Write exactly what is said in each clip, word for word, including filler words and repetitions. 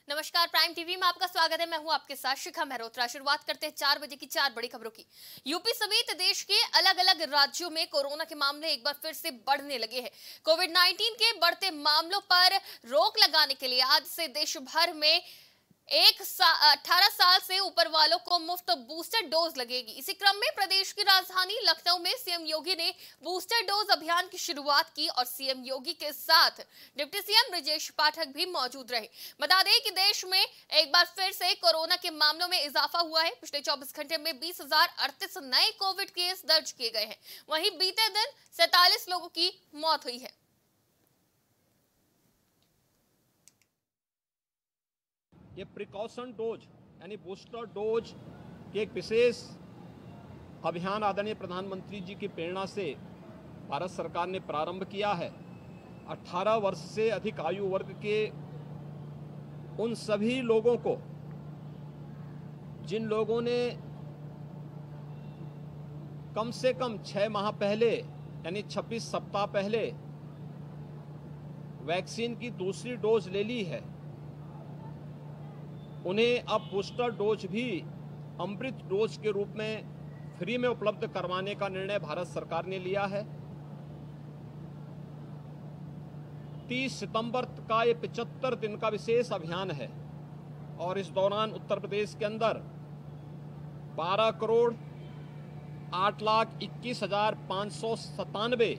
नमस्कार, prime TV में आपका स्वागत है। मैं हूं आपके साथ शिखा मेहरोत्रा। शुरुआत करते हैं चार बजे की चार बड़ी खबरों की। यूपी समेत देश के अलग अलग राज्यों में कोरोना के मामले एक बार फिर से बढ़ने लगे हैं। कोविड नाइन्टीन के बढ़ते मामलों पर रोक लगाने के लिए आज से देश भर में एक सा, अठारह साल से ऊपर वालों को मुफ्त बूस्टर डोज लगेगी। इसी क्रम में प्रदेश की राजधानी लखनऊ में सीएम योगी ने बूस्टर डोज अभियान की शुरुआत की और सीएम योगी के साथ डिप्टी सीएम ब्रजेश पाठक भी मौजूद रहे। बता दें कि देश में एक बार फिर से कोरोना के मामलों में इजाफा हुआ है। पिछले चौबीस घंटे में बीस हजार अड़तीस नए कोविड केस दर्ज किए गए हैं। वहीं बीते दिन सैतालीस लोगों की मौत हुई है। ये प्रिकॉशन डोज यानी बूस्टर डोज के एक विशेष अभियान आदरणीय प्रधानमंत्री जी की प्रेरणा से भारत सरकार ने प्रारंभ किया है। अठारह वर्ष से अधिक आयु वर्ग के उन सभी लोगों को जिन लोगों ने कम से कम छह माह पहले यानी छब्बीस सप्ताह पहले वैक्सीन की दूसरी डोज ले ली है, उन्हें अब बूस्टर डोज भी अमृत डोज के रूप में फ्री में उपलब्ध करवाने का निर्णय भारत सरकार ने लिया है। तीस सितंबर का ये पचहत्तर दिन का विशेष अभियान है और इस दौरान उत्तर प्रदेश के अंदर बारह करोड़ आठ लाख इक्कीस हजार पाँच सौ सतानवे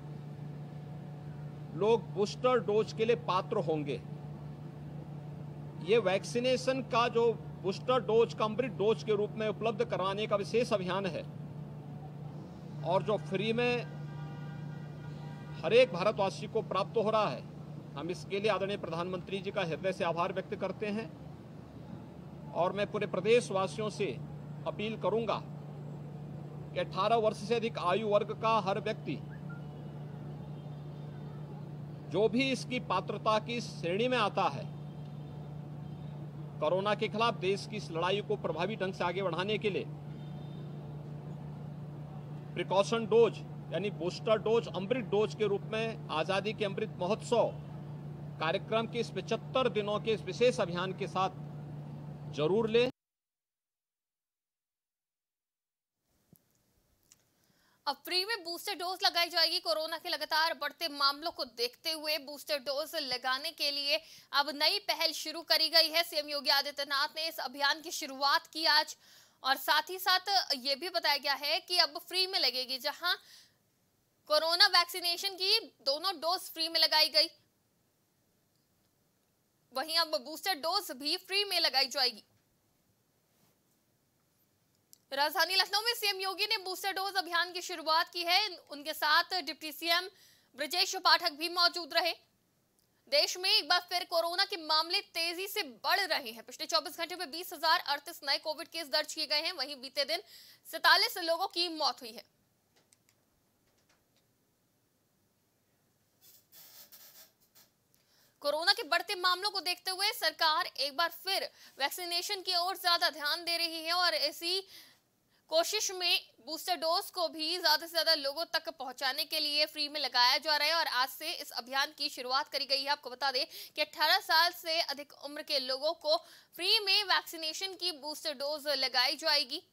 लोग बूस्टर डोज के लिए पात्र होंगे। ये वैक्सीनेशन का जो बूस्टर डोज का अमृत डोज के रूप में उपलब्ध कराने का विशेष अभियान है और जो फ्री में हर एक भारतवासी को प्राप्त हो रहा है, हम इसके लिए आदरणीय प्रधानमंत्री जी का हृदय से आभार व्यक्त करते हैं। और मैं पूरे प्रदेश वासियों से अपील करूंगा कि अठारह वर्ष से अधिक आयु वर्ग का हर व्यक्ति जो भी इसकी पात्रता की श्रेणी में आता है, कोरोना के खिलाफ देश की इस लड़ाई को प्रभावी ढंग से आगे बढ़ाने के लिए प्रिकॉशन डोज यानी बूस्टर डोज अमृत डोज के रूप में आजादी के अमृत महोत्सव कार्यक्रम के इस पचहत्तर दिनों के इस विशेष अभियान के साथ जरूर लें। अब फ्री में बूस्टर डोज लगाई जाएगी। कोरोना के लगातार बढ़ते मामलों को देखते हुए बूस्टर डोज लगाने के लिए अब नई पहल शुरू करी गई है। सीएम योगी आदित्यनाथ ने इस अभियान की शुरुआत की आज और साथ ही साथ ये भी बताया गया है कि अब फ्री में लगेगी। जहां कोरोना वैक्सीनेशन की दोनों डोज फ्री में लगाई गई, वहीं अब बूस्टर डोज भी फ्री में लगाई जाएगी। राजधानी लखनऊ में सीएम योगी ने बूस्टर डोज अभियान की शुरुआत की है। उनके साथ डिप्टी सीएम ब्रजेश पाठक भी मौजूद रहे। देश में एक बार फिर कोरोना के मामले तेजी से बढ़ रहे हैं। पिछले चौबीस घंटे में बीस हजार अड़तीस नए कोविड केस दर्ज किए गए हैं। वहीं बीते दिन सैतालीस लोगों की मौत हुई है। कोरोना के बढ़ते मामलों को देखते हुए सरकार एक बार फिर वैक्सीनेशन की ओर ज्यादा ध्यान दे रही है और इसी कोशिश में बूस्टर डोज को भी ज्यादा से ज्यादा लोगों तक पहुंचाने के लिए फ्री में लगाया जा रहा है और आज से इस अभियान की शुरुआत करी गई है। आपको बता दें कि अठारह साल से अधिक उम्र के लोगों को फ्री में वैक्सीनेशन की बूस्टर डोज लगाई जाएगी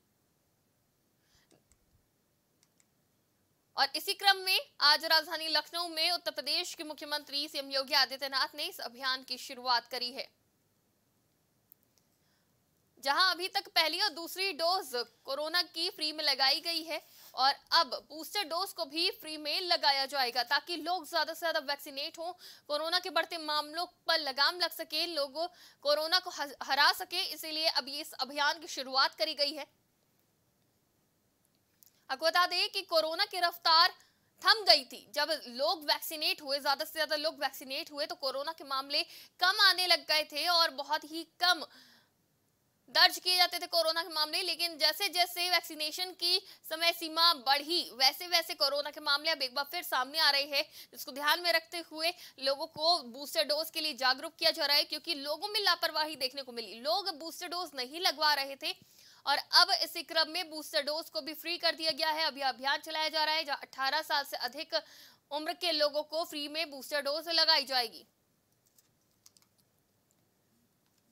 और इसी क्रम में आज राजधानी लखनऊ में उत्तर प्रदेश के मुख्यमंत्री सीएम योगी आदित्यनाथ ने इस अभियान की शुरुआत करी है। जहां अभी तक पहली और दूसरी डोज कोरोना की फ्री में लगाई गई है और अब बूस्टर डोज को भी फ्री में लगाया जाएगा ताकि लोग ज्यादा से ज्यादा वैक्सीनेट हों, कोरोना के बढ़ते मामलों पर लगाम लग सके, लोग कोरोना को हरा सके। इसीलिए अब इस अभियान की शुरुआत करी गई है। आपको बता दें कि कोरोना की रफ्तार थम गई थी। जब लोग वैक्सीनेट हुए, ज्यादा से ज्यादा लोग वैक्सीनेट हुए तो कोरोना के मामले कम आने लग गए थे और बहुत ही कम दर्ज किए जाते थे कोरोना के मामले। लेकिन जैसे जैसे वैक्सीनेशन की समय सीमा बढ़ी वैसे वैसे कोरोना के मामले अब एक बार फिर सामने आ रहे हैं। इसको ध्यान में रखते हुए लोगों को बूस्टर डोज के लिए जागरूक किया जा रहा है क्योंकि लोगों में लापरवाही देखने को मिली। लोग बूस्टर डोज नहीं लगवा रहे थे और अब इसी क्रम में बूस्टर डोज को भी फ्री कर दिया गया है। अभी अभियान चलाया जा रहा है जहां अठारह साल से अधिक उम्र के लोगों को फ्री में बूस्टर डोज लगाई जाएगी।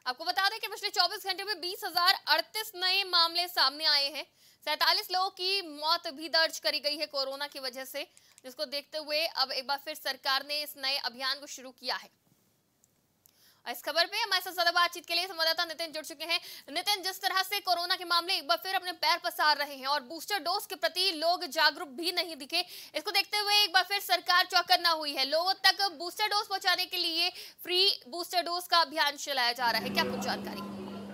आपको बता दें कि पिछले चौबीस घंटे में बीस हजार अड़तीस नए मामले सामने आए हैं। सैंतालीस लोगों की मौत भी दर्ज करी गई है कोरोना की वजह से, जिसको देखते हुए अब एक बार फिर सरकार ने इस नए अभियान को शुरू किया है। इस खबर पे हमारे साथ ज्यादा बातचीत के लिए संवाददाता नितिन जुड़ चुके हैं। नितिन, जिस तरह से कोरोना के मामले एक बार फिर अपने पैर पसार रहे हैं और बूस्टर डोज के प्रति लोग जागरूक भी नहीं दिखे, इसको देखते हुए एक बार फिर सरकार चौकन्ना हुई है। लोगों तक बूस्टर डोज पहुंचाने के लिए फ्री बूस्टर डोज का अभियान चलाया जा रहा है, क्या कुछ जानकारी?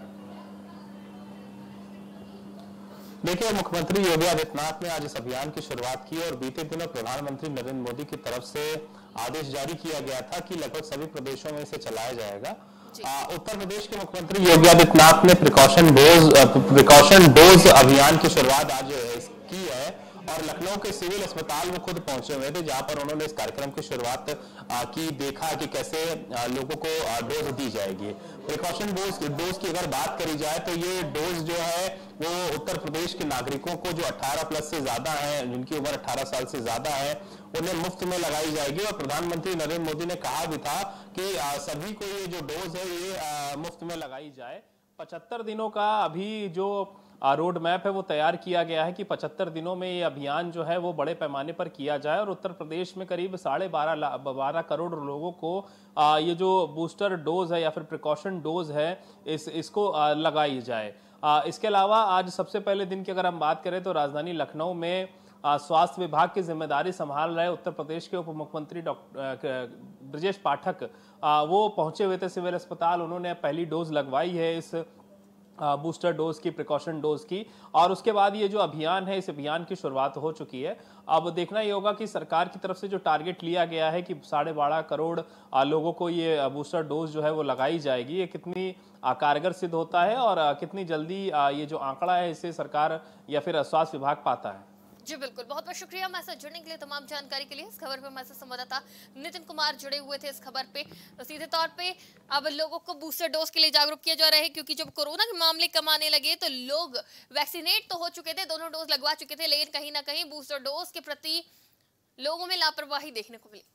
देखिए, मुख्यमंत्री योगी आदित्यनाथ ने आज इस अभियान की शुरुआत की और बीते दिनों प्रधानमंत्री नरेंद्र मोदी की तरफ से आदेश जारी किया गया था कि लगभग सभी प्रदेशों में इसे चलाया जाएगा। उत्तर प्रदेश के मुख्यमंत्री योगी आदित्यनाथ ने प्रिकॉशन डोज प्रिकॉशन डोज अभियान की शुरुआत आज की है और लखनऊ के सिविल अस्पताल में खुद पहुंचे हुए थे, जहां पर उन्होंने इस कार्यक्रम की शुरुआत की, देखा कि कैसे लोगों को डोज दी जाएगी। प्रिकॉशन डोज डोज की अगर बात करी जाए तो ये डोज जो है वो उत्तर प्रदेश के नागरिकों को जो अठारह प्लस से ज्यादा हैं, जिनकी उम्र अठारह साल से ज्यादा है, उन्हें मुफ्त में लगाई जाएगी। और प्रधानमंत्री नरेंद्र मोदी ने कहा भी था कि सभी को ये जो डोज है ये मुफ्त में लगाई जाए। पचहत्तर दिनों का अभी जो रोड मैप है वो तैयार किया गया है कि पचहत्तर दिनों में ये अभियान जो है वो बड़े पैमाने पर किया जाए और उत्तर प्रदेश में करीब साढ़े बारह बारह करोड़ लोगों को आ, ये जो बूस्टर डोज है या फिर प्रिकॉशन डोज है इस इसको आ, लगाई जाए। आ, इसके अलावा आज सबसे पहले दिन की अगर हम बात करें तो राजधानी लखनऊ में स्वास्थ्य विभाग की जिम्मेदारी संभाल रहे उत्तर प्रदेश के उप मुख्यमंत्री डॉक्टर ब्रजेश पाठक आ, वो पहुंचे हुए थे सिविल अस्पताल। उन्होंने पहली डोज लगवाई है इस बूस्टर डोज की, प्रिकॉशन डोज की, और उसके बाद ये जो अभियान है इस अभियान की शुरुआत हो चुकी है। अब देखना ये होगा कि सरकार की तरफ से जो टारगेट लिया गया है कि साढ़े बारह करोड़ लोगों को ये बूस्टर डोज जो है वो लगाई जाएगी, ये कितनी कारगर सिद्ध होता है और कितनी जल्दी ये जो आंकड़ा है इसे सरकार या फिर स्वास्थ्य विभाग पाता है। जी बिल्कुल, बहुत बहुत शुक्रिया हमारे साथ जुड़ने के लिए, तमाम जानकारी के लिए। इस खबर पे हमारे साथ संवाददाता नितिन कुमार जुड़े हुए थे इस खबर पे। तो सीधे तौर पे अब लोगों को बूस्टर डोज के लिए जागरूक किया जा रहा है, क्योंकि जब कोरोना के मामले कम आने लगे तो लोग वैक्सीनेट तो हो चुके थे, दोनों डोज लगवा चुके थे, लेकिन कहीं ना कहीं बूस्टर डोज के प्रति लोगों में लापरवाही देखने को मिली।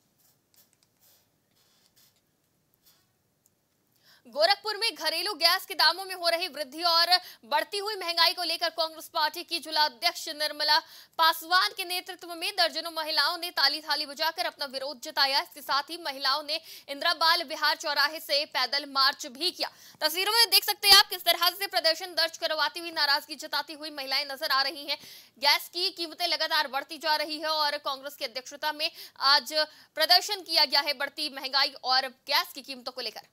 गोरखपुर में घरेलू गैस के दामों में हो रही वृद्धि और बढ़ती हुई महंगाई को लेकर कांग्रेस पार्टी की जिला अध्यक्ष निर्मला पासवान के नेतृत्व में दर्जनों महिलाओं ने ताली थाली बजाकर अपना विरोध जताया। इसके साथ ही महिलाओं ने इंदिरा बाल विहार चौराहे से पैदल मार्च भी किया। तस्वीरों में देख सकते हैं आप किस तरह से प्रदर्शन दर्ज करवाती हुई, नाराजगी जताती हुई महिलाएं नजर आ रही हैं। गैस की कीमतें लगातार बढ़ती जा रही है और कांग्रेस की अध्यक्षता में आज प्रदर्शन किया गया है बढ़ती महंगाई और गैस की कीमतों को लेकर।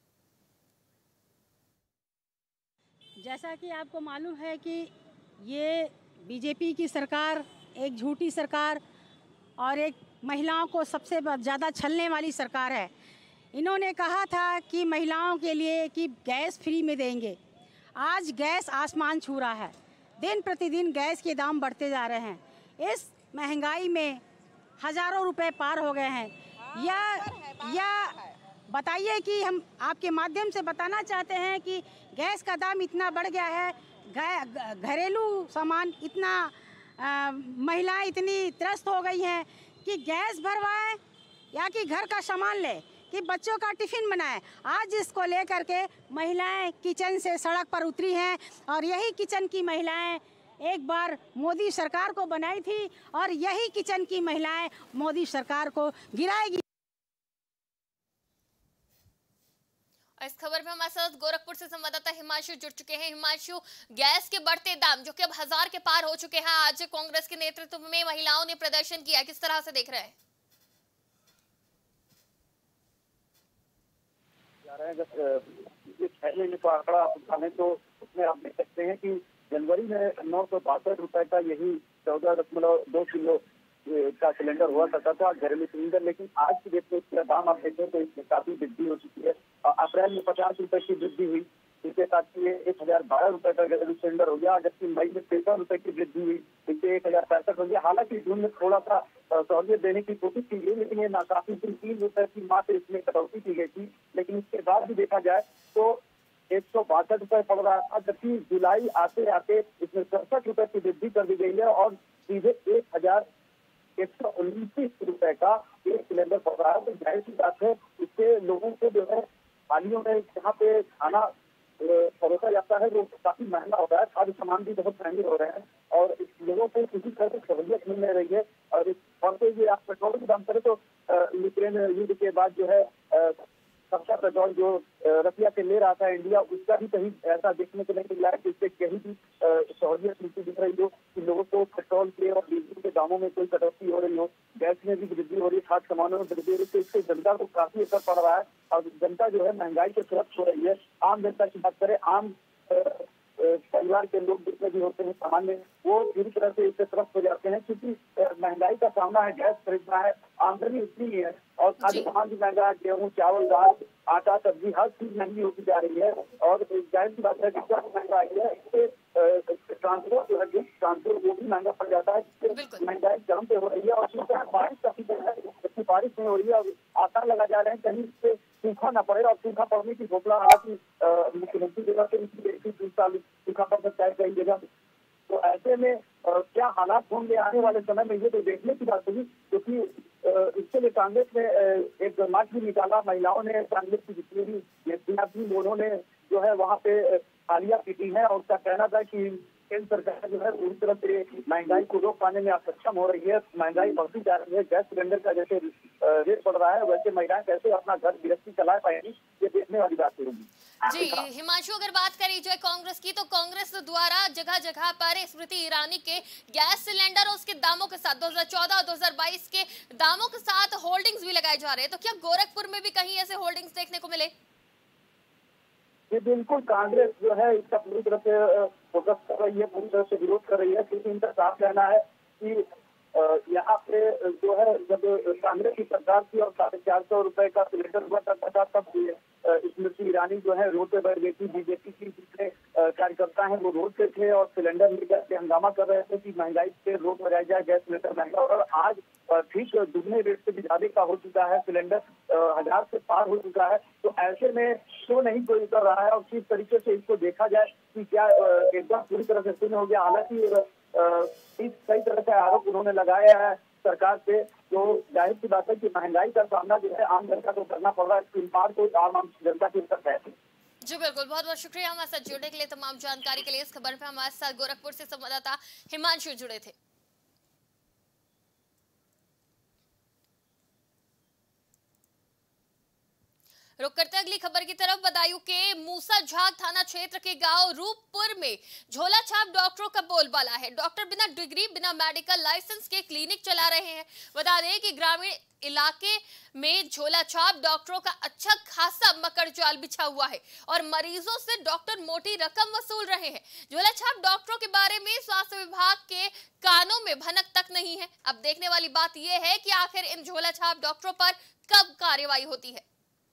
जैसा कि आपको मालूम है कि ये बीजेपी की सरकार एक झूठी सरकार और एक महिलाओं को सबसे ज़्यादा छलने वाली सरकार है। इन्होंने कहा था कि महिलाओं के लिए कि गैस फ्री में देंगे, आज गैस आसमान छू रहा है। दिन प्रतिदिन गैस के दाम बढ़ते जा रहे हैं। इस महंगाई में हज़ारों रुपए पार हो गए हैं। या या बताइए कि हम आपके माध्यम से बताना चाहते हैं कि गैस का दाम इतना बढ़ गया है, घरेलू सामान इतना, महिलाएं इतनी त्रस्त हो गई हैं कि गैस भरवाएं या कि घर का सामान ले कि बच्चों का टिफ़िन बनाएं। आज इसको लेकर के महिलाएं किचन से सड़क पर उतरी हैं और यही किचन की महिलाएं एक बार मोदी सरकार को बनाई थी और यही किचन की महिलाएं मोदी सरकार को गिराएगी। इस खबर में हमारे साथ गोरखपुर से संवाददाता हिमांशु जुड़ चुके हैं। हिमांशु, गैस के बढ़ते दाम जो कि अब हजार के पार हो चुके हैं, आज कांग्रेस के नेतृत्व में महिलाओं ने प्रदर्शन किया, किस तरह से देख रहे हैं? ये छह महीने का आंकड़ा आप उठाने तो उसमें आप देख सकते हैं कि जनवरी में नौ सौ बासठ रुपए का यही चौदह दशमलव दो किलो का सिलेंडर हुआ करता था घरेलू सिलेंडर, लेकिन आज की डेट में इसका दाम आप देखें तो इसमें काफी वृद्धि हो चुकी है। अप्रैल में पचास रुपए की वृद्धि हुई, इसके साथ ही एक हजार बारह रुपए का घरेलू सिलेंडर हो गया, जबकि मई में तिरपन रुपए की वृद्धि हुई, इससे एक हजार पैंसठ हो गया। हालांकि जून में थोड़ा सा सहूलियत देने की कोशिश की गई, लेकिन ये नाकाफी तीन रुपए की मात्र इसमें कटौती की गई थी। लेकिन इसके बाद भी देखा जाए तो एक सौ बासठ रुपए पड़ रहा था, जबकि जुलाई आते आते इसमें सड़सठ रुपए की वृद्धि कर दी गई है और सीधे एक हजार एक सौ उन्नीस रुपए का एक सिलेंडर पड़ रहा है। तो जाहिर सी बात है, इससे लोगों को जो है थालियों में जहाँ पे खाना परोसा जाता है वो काफी महंगा हो रहा है, खाद्य सामान भी बहुत महंगे हो रहे हैं और लोगों को किसी तरह से सहूलियत मिल नहीं रही है। और और तो ये आप पेट्रोल की दाम करें तो यूक्रेन युद्ध के बाद जो है सबका पेट्रोल जो रसिया से ले रहा था इंडिया, उसका भी कहीं ऐसा देखने को नहीं मिला है कि इससे कहीं भी सहूलियत मिलती दिख रही हो कि लोगों को पेट्रोल के और डीजल के दामों में कोई कटौती हो रही हो, गैस में भी वृद्धि हो रही है, खाद्य सामानों में वृद्धि हो रही है। तो इससे जनता को काफी असर पड़ रहा है और जनता जो है महंगाई से त्रस्त हो रही है। आम जनता की बात करें, आम परिवार के लोग जितने भी होते हैं सामान्य, वो पूरी तरह से इससे त्रस्त हो जाते हैं क्योंकि महंगाई का सामना है, गैस खरीदना है, आमदनी उतनी ही है और खाद्य सामान भी महंगा है, गेहूँ, चावल, दाल, आटा, सब्जी, हर चीज महंगी होती जा रही है। और जाहिर सी बात है कि क्या महंगा आई है, इससे ट्रांसपोर्ट जो है ट्रांसपोर्ट वो भी महंगा पड़ जाता है, जिससे महंगाई चरम पे हो रही है। और बारिश का सीजन है, इतनी बारिश नहीं हो रही है और आसार लगा जा रहे हैं कहीं इससे सूखा न पड़े और सूखा पड़ने की घोषणा हालांकि मुख्यमंत्री जगह से तीस साल सूखा पड़ सकता है कई जगह। तो ऐसे में क्या हालात होंगे आने वाले समय में, ये तो देखने की बात होगी क्योंकि इसके लिए कांग्रेस ने एक मार्च भी निकाला, महिलाओं ने कांग्रेस की जितनी भी व्यक्तियां थी उन्होंने जो है वहाँ पे तालियां पीटी है और उसका कहना था कि केंद्र सरकार जो है पूरी तरह से महंगाई को रोक पाने में असक्षम हो रही है, महंगाई बढ़ती जा रही है, गैस सिलेंडर का जैसे रेट बढ़ रहा है वैसे महिलाएं कैसे अपना घर गृहस्थी चला पाएंगी, ये देखने वाली बात होगी। जी हिमांशु, अगर बात करी जाए कांग्रेस की, तो कांग्रेस द्वारा जगह जगह पर स्मृति ईरानी के गैस सिलेंडर और उसके दामों के साथ दो हज़ार चौदह और दो हज़ार बाईस के दामों के साथ होल्डिंग्स भी लगाए जा रहे हैं। तो क्या गोरखपुर में भी कहीं ऐसे होल्डिंग्स देखने को मिले? ये बिल्कुल कांग्रेस जो है इसका पूरी तरह से फोकस कर रही है, पूरी तरह से विरोध कर रही है क्योंकि इनका साफ कहना है कि यहाँ पे जो है जब कांग्रेस की सरकार थी और साढ़े चार सौ रुपए का सिलेंडर हुआ करता था तब स्मृति ईरानी जो है रोड पे बैठ गई थी। बीजेपी की जितने कार्यकर्ता हैं वो रोड पे थे और सिलेंडर लेकर के हंगामा कर रहे थे कि महंगाई पे रोक लगाया जाए, गैस सिलेंडर महंगा। और आज ठीक दुगने रेट से भी ज्यादा का हो चुका है, सिलेंडर हजार से पार हो चुका है। तो ऐसे में क्यों नहीं कोई कर रहा है और किस तरीके से इसको देखा जाए कि क्या एकदम पूरी तरह से शून्य हो गया। हालांकि इस कई तरह के आरोप उन्होंने लगाया है सरकार पे, तो जाहिर सी बात है कि महंगाई का सामना जो है आम जनता को करना पड़ रहा है, इसकी मार को आम आम जनता के ऊपर है। जी बिल्कुल, बहुत बहुत शुक्रिया हमारे साथ जुड़ने के लिए, तमाम जानकारी के लिए। इस खबर पे हमारे साथ गोरखपुर से संवाददाता हिमांशु जुड़े थे। रुक करते अगली खबर की तरफ। बदायूं के मूसाझाग थाना क्षेत्र के गांव रूपपुर में झोला छाप डॉक्टरों का बोलबाला है। डॉक्टर बिना डिग्री, बिना मेडिकल लाइसेंस के क्लिनिक चला रहे हैं। बता दें कि ग्रामीण इलाके में झोला छाप डॉक्टरों का अच्छा खासा मकर जाल बिछा हुआ है और मरीजों से डॉक्टर मोटी रकम वसूल रहे हैं। झोला छाप डॉक्टरों के बारे में स्वास्थ्य विभाग के कानों में भनक तक नहीं है। अब देखने वाली बात यह है कि आखिर इन झोला छाप डॉक्टरों पर कब कार्रवाई होती है।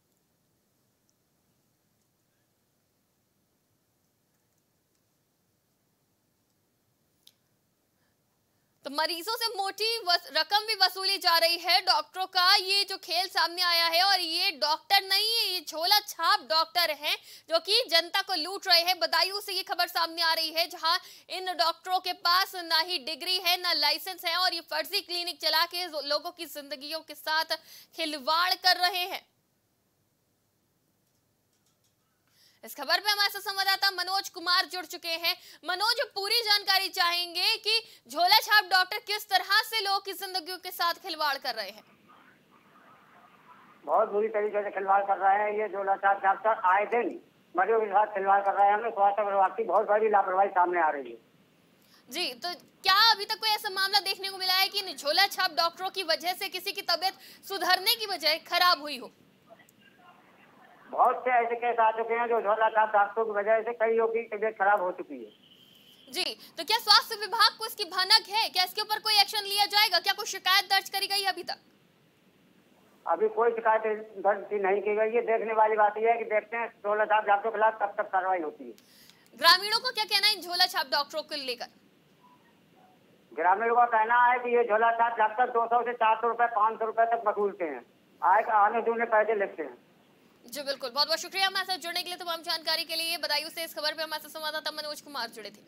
तो मरीजों से मोटी रकम भी वसूली जा रही है डॉक्टरों का। ये जो खेल सामने आया है, और ये डॉक्टर नहीं है, ये झोला छाप डॉक्टर हैं जो कि जनता को लूट रहे हैं। बदायूं से ये खबर सामने आ रही है जहां इन डॉक्टरों के पास ना ही डिग्री है ना लाइसेंस है और ये फर्जी क्लिनिक चला के लोगों की जिंदगियों के साथ खिलवाड़ कर रहे हैं। इस खबर पे हमारे साथ संवाददाता मनोज कुमार जुड़ चुके हैं। मनोज, पूरी जानकारी चाहेंगे कि झोला छाप डॉक्टर किस तरह से लोगों की जिंदगियों के साथ खिलवाड़ कर रहे हैं। बहुत बुरी तरीके से खिलवाड़ कर रहे हैं ये झोला छाप डॉक्टर, आए दिन मरीजों के साथ खिलवाड़ कर रहे हैं। हमें स्वास्थ्य विभाग की बहुत बड़ी लापरवाही सामने आ रही है। जी, तो क्या अभी तक कोई ऐसा मामला देखने को मिला है कि इन झोला छाप डॉक्टरों की वजह से किसी की तबीयत सुधरने की बजाय खराब हुई हो? बहुत से ऐसे केस आ चुके हैं जो झोला छाप डॉक्टरों की वजह से कई लोगों की तबीयत खराब हो चुकी है। जी, तो क्या स्वास्थ्य विभाग को इसकी भनक है? क्या इसके ऊपर कोई एक्शन लिया जाएगा? क्या कोई शिकायत दर्ज करी गई अभी तक? अभी कोई शिकायत दर्ज नहीं की गई है। देखने वाली बात यह है कि देखते हैं झोला छाप डॉक्टरों के खिलाफ कब तक कार्रवाई होती है। ग्रामीणों को क्या कहना है इन झोला छाप डॉक्टरों को लेकर? ग्रामीणों का कहना है कि ये झोला छाप डॉक्टर दो सौ से चार सौ रुपए पाँच सौ रुपए तक वसूलते हैं, आए आने दूने पैसे लेते हैं। जी बिल्कुल, बहुत बहुत शुक्रिया हमारे साथ जुड़ने के लिए, तमाम जानकारी के लिए। बदायूं से इस खबर पे हमारे साथ संवाददाता मनोज कुमार जुड़े थे।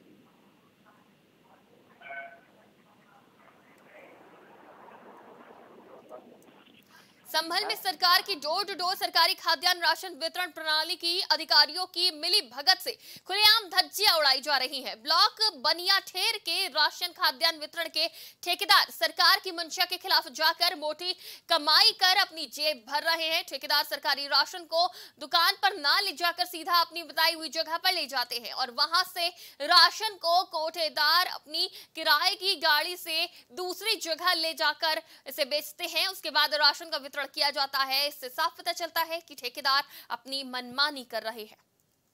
संभल में सरकार की डोर टू डोर सरकारी खाद्यान्न राशन वितरण प्रणाली की अधिकारियों की मिली भगत से खुलेआम धज्जियां उड़ाई जा रही हैं। ब्लॉक बनियाठेर के राशन खाद्यान्न वितरण के ठेकेदार सरकार की मंशा के खिलाफ जाकर मोटी कमाई कर अपनी जेब भर रहे हैं। ठेकेदार सरकारी राशन को दुकान पर ना ले जाकर सीधा अपनी बताई हुई जगह पर ले जाते हैं और वहां से राशन को कोठेदार अपनी किराए की गाड़ी से दूसरी जगह ले जाकर इसे बेचते हैं। उसके बाद राशन का वितरण किया जाता है। इससे साफ पता चलता है कि ठेकेदार अपनी मनमानी कर रहे हैं।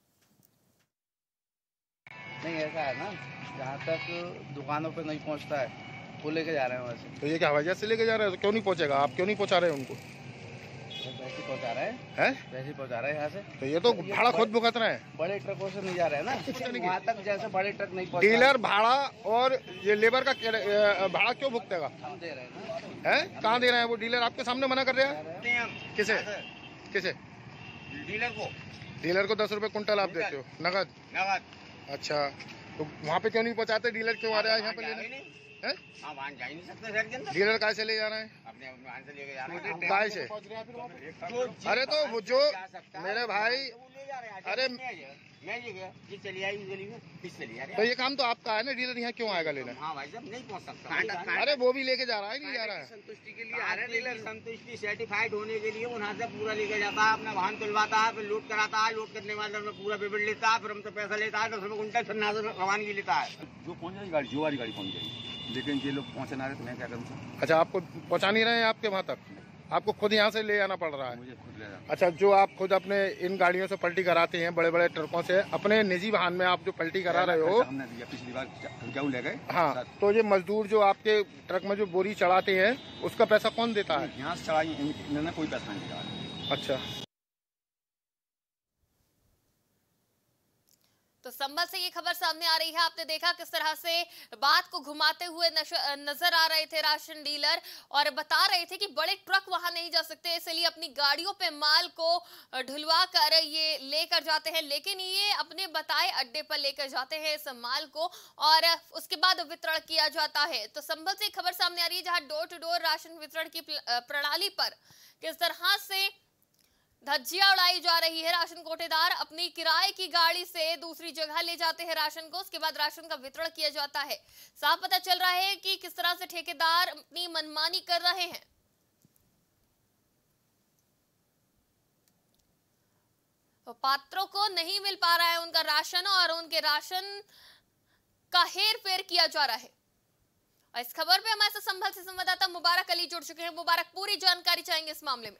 नहीं, ऐसा है ना, जहाँ तक दुकानों पे नहीं पहुँचता है वो लेके जा रहे हैं वहाँ से। तो ये क्या हवाई जहाज से लेके जा रहे हैं? तो क्यों नहीं पहुँचेगा? आप क्यों नहीं पहुँचा रहे हैं उनको? वैसे पहुँचा रहे हैं हैं? वैसे पहुँचा रहे हैं यहाँ से। तो ये तो भाड़ा खुद भुगत रहे हैं। बड़े ट्रकों से नहीं जा रहे हैं ना, वहाँ तक जैसे बड़े ट्रक नहीं पहुँच। डीलर भाड़ा और ये लेबर का भाड़ा क्यों भुगतेगा? हम दे रहे हैं ना। हैं? कहाँ दे रहे हैं? वो डीलर आपके सामने मना कर रहे हैं। किसे किसे? डीलर को। डीलर को दस रुपए कुंटल आप देते हो नगद? नगद। अच्छा, तो वहाँ पे क्यों नहीं पहुँचाते? डीलर क्यों आ रहा है यहाँ पे लेने? हैं? हाँ, वहाँ जा ही नहीं सकते शहर के अंदर। डीलर काय से ले जा रहे हैं? अपने वहाँ से लेके जा रहे हैं। काय से? अरे तो वो जो मेरे भाई, अरे मैं ये गया, ये चली आई गली में, फिर चली आ रही है। तो ये काम तो आपका है ना, डीलर यहाँ क्यों आएगा लेने? हाँ भाई साहब, नहीं पहुँच सकता। अरे वो भी लेके जा रहा है, नहीं जा रहा है? संतुष्टि के लिए आ रहे हैं डीलर, संतुष्टि सर्टिफाइड होने के लिए वहाँ से पूरा लेके जाता है, अपना वाहन तुलवाता है, फिर लोड कराता है, लोड करने वाले में पूरा पेपर लेता है, फिर हमसे पैसा लेता है, दस रुपये कुंटल, फिर ना रवानगी लेता है। जो पहुँच जाएगी गाड़ी, जो वाली गाड़ी पहुँच जाएगी, लेकिन ये लोग पहुँचना रहे तो मैं क्या करूँ? अच्छा, आपको पहुँचा नहीं रहे हैं आपके वहाँ तक? आपको खुद यहाँ से ले आना पड़ रहा है? मुझे खुद ले जाना। अच्छा, जो आप खुद अपने इन गाड़ियों से पलटी कराते हैं, बड़े बड़े ट्रकों से, अपने निजी वाहन में आप जो पलटी करा रहे हो, हमने दिया पिछली बार, क्यों ले गए? हाँ, तो ये मजदूर जो आपके ट्रक में जो बोरी चढ़ाते हैं, उसका पैसा कौन देता है? यहाँ से चढ़ाई इन्होंने कोई पैसा नहीं दिया। अच्छा, तो संभल से ये खबर सामने आ रही है। आपने देखा किस तरह से बात को घुमाते हुए नजर आ रहे थे राशन डीलर और बता रहे थे कि बड़े ट्रक वहां नहीं जा सकते, इसलिए अपनी गाड़ियों पे माल को ढुलवा कर ये लेकर जाते हैं, लेकिन ये अपने बताए अड्डे पर लेकर जाते हैं इस माल को और उसके बाद वितरण किया जाता है। तो संभल से खबर सामने आ रही है जहां डोर टू डोर राशन वितरण की प्रणाली पर किस तरह से धज्जियां उड़ाई जा रही है। राशन कोटेदार अपनी किराए की गाड़ी से दूसरी जगह ले जाते हैं राशन को, उसके बाद राशन का वितरण किया जाता है। साफ पता चल रहा है कि किस तरह से ठेकेदार अपनी मनमानी कर रहे हैं। तो पात्रों को नहीं मिल पा रहा है उनका राशन और उनके राशन का हेर फेर किया जा रहा है। और इस खबर पे हमारे साथ संभल से संवाददाता मुबारक अली जुड़ चुके हैं। मुबारक, पूरी जानकारी चाहेंगे इस मामले में।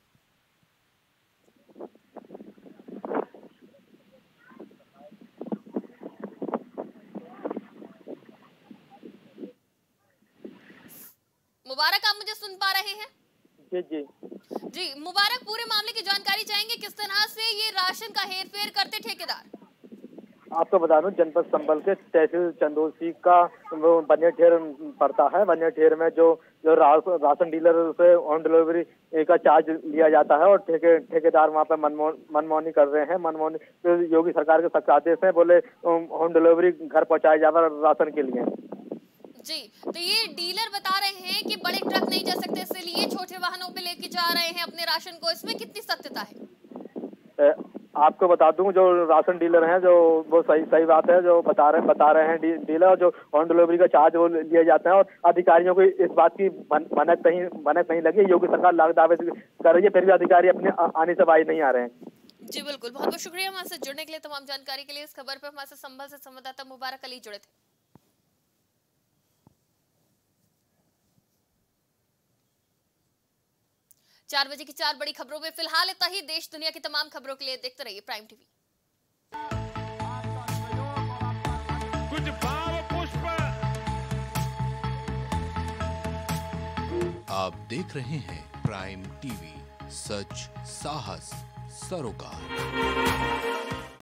मुबारक, आप मुझे सुन पा रहे हैं? जी जी जी मुबारक, पूरे मामले की जानकारी चाहेंगे, किस तरह से ये राशन का हेरफेर करते ठेकेदार? आपको बता दूं, जनपद संभल के तहसील चंदोसी का बनियाठेर पड़ता है। बनियाठेर में जो जो रा, राशन डीलर से होम डिलीवरी का चार्ज लिया जाता है और ठेके ठेकेदार वहाँ पे मनमौनी कर रहे हैं। मनमौनी तो योगी सरकार के सख्त आदेश है, बोले होम डिलीवरी घर पहुँचाया जाएगा राशन के लिए। जी, तो ये डीलर बता रहे हैं कि बड़े ट्रक नहीं जा सकते, इसलिए छोटे वाहनों पे लेके जा रहे हैं अपने राशन को, इसमें कितनी सत्यता है? आपको बता दूं, जो राशन डीलर हैं जो वो सही सही बात है जो बता रहे बता रहे हैं डी, डीलर जो होम डिलीवरी का चार्ज वो लिए जाते हैं और अधिकारियों को इस बात की भनक नहीं भनक नहीं लगी। योगी सरकार लाख दावे कर रही है, फिर भी अधिकारी अपने आने से बाज नहीं आ रहे हैं। जी बिल्कुल, बहुत बहुत शुक्रिया हमारे साथ जुड़ने के लिए, तमाम जानकारी के लिए। इस खबर पे हमारे साथ संभल से संवाददाता मुबारक अली जुड़े थे। चार बजे की चार बड़ी खबरों में फिलहाल इतना ही। देश दुनिया की तमाम खबरों के लिए देखते रहिए प्राइम टीवी। कुछ भाव पुष्प। आप देख रहे हैं प्राइम टीवी, सच साहस सरोकार।